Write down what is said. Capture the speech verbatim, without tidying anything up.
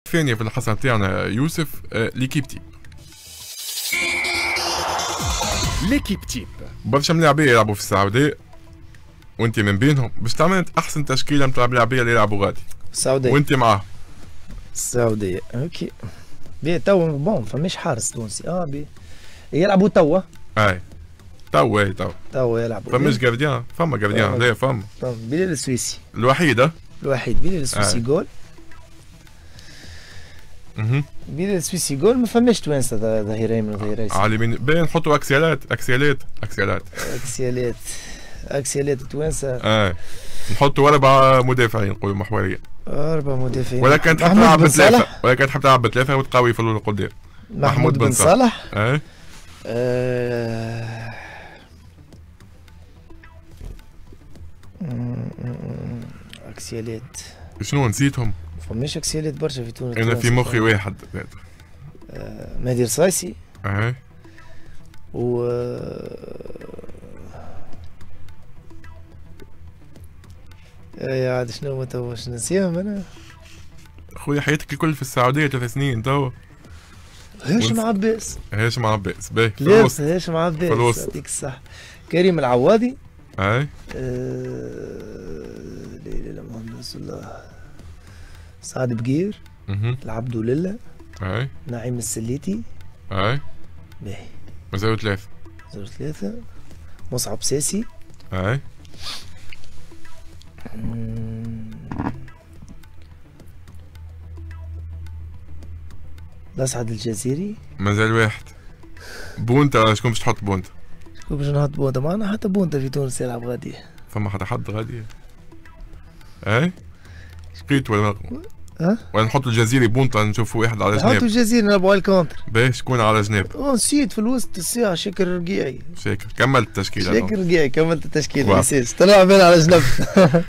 الثانية في الحصة نتاعنا يوسف، آه ليكيب تيب. ليكيب تيب برشا ملاعبية يلعبوا في السعودية وانت من بينهم، باش تعمل احسن تشكيلة نتاع ملاعبية اللي يلعبوا غادي السعودية وانت معاهم. السعودية اوكي. بيه توا بون فماش حارس تونسي. اه بيه يلعبوا توا. اي توا اي توا توا يلعبوا. فماش جارديان، فما جارديان لا فما. فما بلال السويسي الوحيدة الوحيد بلال السويسي آه. جول. اها بلال السويسي جول. ما فماش توانسة ظهيرين من ظهيرين. على اليمين باين نحطوا اكسيالات اكسيالات اكسيالات اكسيالات اكسيالات توانسة. اه نحطوا اربع مدافعين نقولوا محوريين. اربع مدافعين. ولا كانت تحب تلعب بثلاثة ولا كانت تحب تلعب بثلاثة وتقوي في القدام. محمود بن صالح. اه آه. اكسيالات شنو نسيتهم؟ فماش اكسيالات برشا في تونس. انا في مخي واحد. آه. مهدي رصايسي. اه و يا عاد شنو تو باش نسيهم انا. خويا حياتك الكل في السعودية ثلاث سنين تو. هاشم عباس. هاشم عباس باهي في لا الوسط. هاشم عباس في الوسط يعطيك الصحة. كريم العواضي. اي آه... لا اله الا محمد رسول الله. سعد بقير. اها العبدو لله. اي نعيم السليتي. اي باهي مازالوا ثلاثة. زوج ثلاثة. مصعب ساسي. اي الأسعد الجزيري. مازال واحد. بونتا شكون باش تحط بونتا؟ شكون باش نحط بونتا؟ ما أنا حتى بونتا في تونس يلعب غادي. فما حتى حد غادي. اي شقيت ولا ها؟ ولا نحط الجزيري بونتا نشوفوا واحد على جناب. نحطوا الجزيري نلعبوا على الكونتر. باهي شكون على جناب؟ نسيت في الوسط الساعة شاكر رقيعي. شاكر كملت التشكيلة. شاكر رقيعي كملت التشكيلة الأساس طلع بين على جنب.